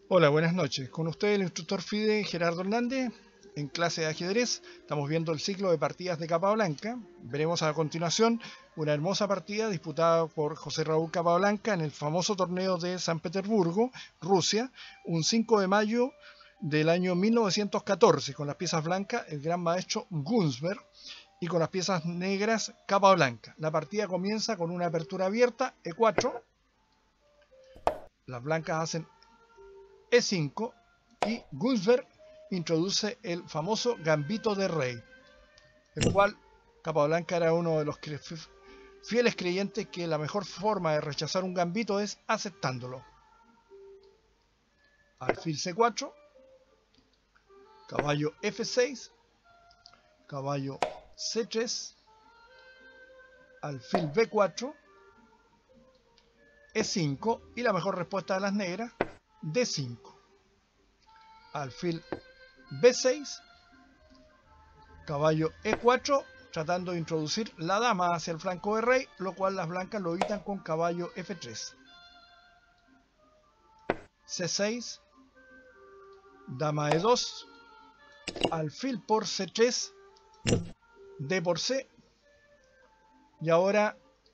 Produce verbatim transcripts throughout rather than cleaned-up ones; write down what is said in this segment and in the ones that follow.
Hola, buenas noches. Con usted el instructor FIDE Gerardo Hernández en clase de ajedrez. Estamos viendo el ciclo de partidas de Capablanca. Veremos a continuación una hermosa partida disputada por José Raúl Capablanca en el famoso torneo de San Petersburgo, Rusia, un cinco de mayo del año mil novecientos catorce, con las piezas blancas el gran maestro Günzberg y con las piezas negras Capablanca. La partida comienza con una apertura abierta, E cuatro. Las blancas hacen E cinco y Günzberg introduce el famoso gambito de rey, el cual Capablanca era uno de los fieles creyentes que la mejor forma de rechazar un gambito es aceptándolo. Alfil C cuatro, caballo F seis, caballo C tres, alfil B cuatro, E cinco y la mejor respuesta de las negras, D cinco, alfil B seis, caballo E cuatro, tratando de introducir la dama hacia el flanco de rey, lo cual las blancas lo evitan con caballo F tres, C seis, dama E dos, alfil por C tres, D por C, y ahora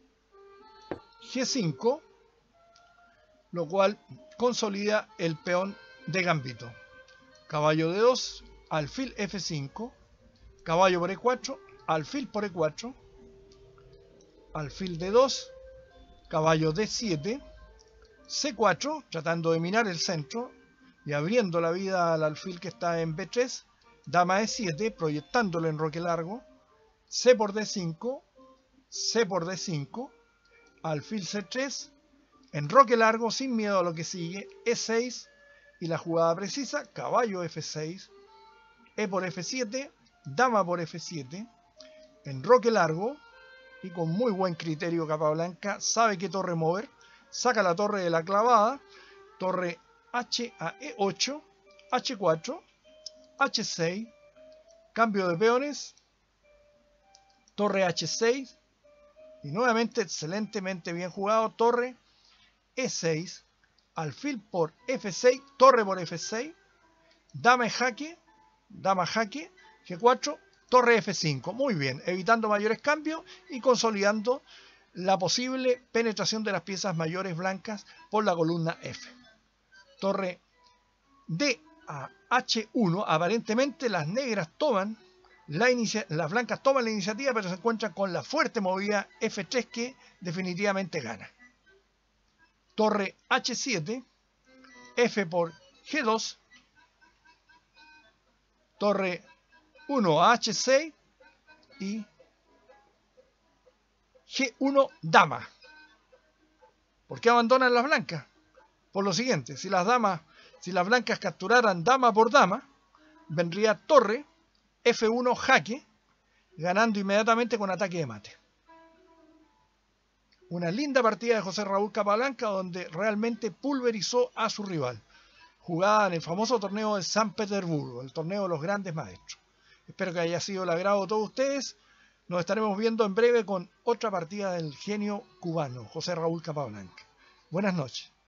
G cinco, lo cual consolida el peón de gambito. Caballo D dos, alfil F cinco, caballo por E cuatro, alfil por E cuatro, alfil D dos, caballo D siete, C cuatro, tratando de minar el centro y abriendo la vida al alfil que está en B tres, dama E siete, proyectándolo en roque largo, C por D cinco, C por D cinco, alfil C tres, en roque largo, sin miedo a lo que sigue, E seis, y la jugada precisa, caballo F seis, E por F siete, dama por F siete, en roque largo, y con muy buen criterio Capablanca, sabe qué torre mover, saca la torre de la clavada, torre H a E ocho, H cuatro, H seis, cambio de peones, torre H seis, y nuevamente excelentemente bien jugado, torre E seis, alfil por F seis, torre por F seis, dama en jaque, dama jaque, G cuatro, torre F cinco. Muy bien, evitando mayores cambios y consolidando la posible penetración de las piezas mayores blancas por la columna F. Torre D a H uno, aparentemente las negras toman la inicia las blancas toman la iniciativa, pero se encuentran con la fuerte movida F tres que definitivamente gana. Torre H siete, F por G dos, torre uno a H seis y G uno dama. ¿Por qué abandonan las blancas? Por lo siguiente, si las damas, si las blancas capturaran dama por dama, vendría torre F uno jaque, ganando inmediatamente con ataque de mate. Una linda partida de José Raúl Capablanca donde realmente pulverizó a su rival. Jugada en el famoso torneo de San Petersburgo, el torneo de los grandes maestros. Espero que haya sido el agrado de todos ustedes. Nos estaremos viendo en breve con otra partida del genio cubano, José Raúl Capablanca. Buenas noches.